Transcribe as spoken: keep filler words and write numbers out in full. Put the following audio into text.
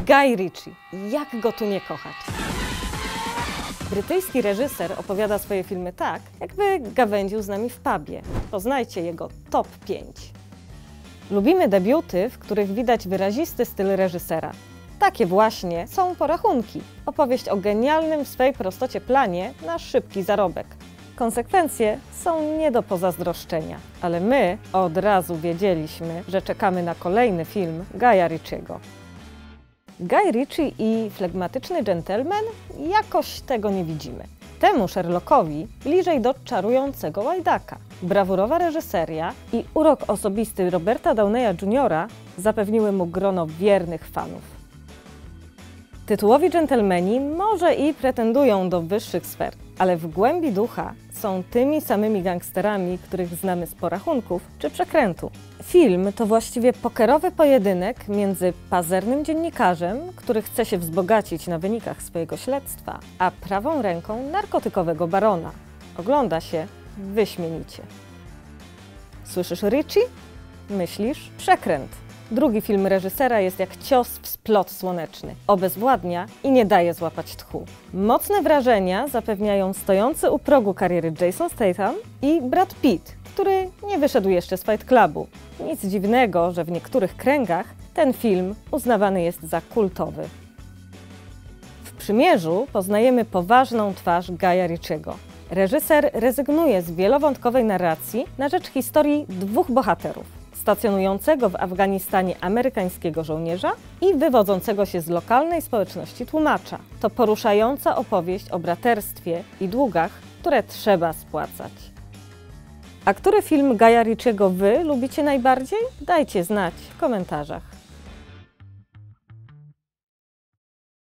Guy Ritchie. Jak go tu nie kochać? Brytyjski reżyser opowiada swoje filmy tak, jakby gawędził z nami w pubie. Poznajcie jego top pięć. Lubimy debiuty, w których widać wyrazisty styl reżysera. Takie właśnie są Porachunki. Opowieść o genialnym w swej prostocie planie na szybki zarobek. Konsekwencje są nie do pozazdroszczenia, ale my od razu wiedzieliśmy, że czekamy na kolejny film Guy'a Ritchiego. Guy Ritchie i flegmatyczny dżentelmen jakoś tego nie widzimy. Temu Sherlockowi bliżej do czarującego łajdaka. Brawurowa reżyseria i urok osobisty Roberta Downeya juniora zapewniły mu grono wiernych fanów. Tytułowi dżentelmeni może i pretendują do wyższych sfer, ale w głębi ducha są tymi samymi gangsterami, których znamy z Porachunków czy Przekrętu. Film to właściwie pokerowy pojedynek między pazernym dziennikarzem, który chce się wzbogacić na wynikach swojego śledztwa, a prawą ręką narkotykowego barona. Ogląda się wyśmienicie. Słyszysz Ritchie? Myślisz Przekręt. Drugi film reżysera jest jak cios w splot słoneczny. Obezwładnia i nie daje złapać tchu. Mocne wrażenia zapewniają stojący u progu kariery Jason Statham i Brad Pitt, który nie wyszedł jeszcze z Fight Clubu. Nic dziwnego, że w niektórych kręgach ten film uznawany jest za kultowy. W Przymierzu poznajemy poważną twarz Guy'a Ritchiego. Reżyser rezygnuje z wielowątkowej narracji na rzecz historii dwóch bohaterów. Stacjonującego w Afganistanie amerykańskiego żołnierza i wywodzącego się z lokalnej społeczności tłumacza. To poruszająca opowieść o braterstwie i długach, które trzeba spłacać. A który film Guy'a Ritchiego wy lubicie najbardziej? Dajcie znać w komentarzach.